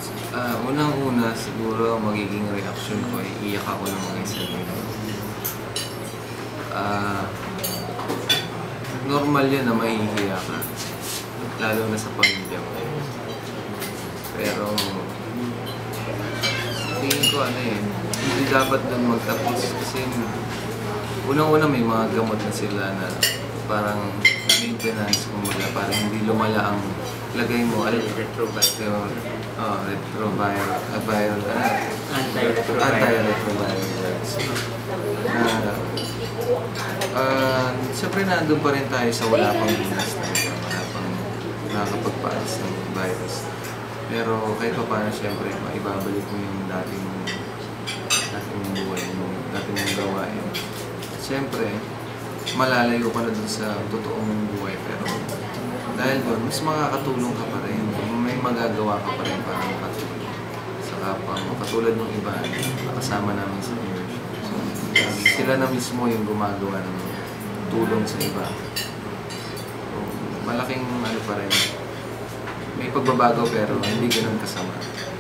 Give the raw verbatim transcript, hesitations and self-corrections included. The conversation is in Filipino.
Ah, unang-una siguro ang magiging reaksyon ko ay iiyak ako ng mga sarili ko. Ah, normal yun na mahihiya ka, lalo na sa pamilya mo. Pero tingin ko ano eh, hindi dapat doon magtapos kasi unang-una may mga gamot na sila na parang maintenance, kumbaga parang hindi lumala ang lagay mo, retroviral, oh, retroviral, uh, viral, ano? Anti-retroviral. Anti-retroviral drugs. Na, uh, siyempre nandun pa rin tayo sa wala pang binas talaga, wala pang nakakapagpaalis ng virus. Pero kahit pa paano siyempre, maibabalik mo yung dating dating buhay mo, dating mong gawain. Siyempre, malalayo ka na dun sa totoong buhay, pero dahil doon, mas makakatulong ka pa rin. May magagawa ka pa rin para makatulong sa kapwa mo. Katulad ng iba, nakasama namin sa immersion. So, sila na mismo yung gumagawa ng tulong sa iba. So, malaking ano pa rin. May pagbabago pero hindi ganun kasama.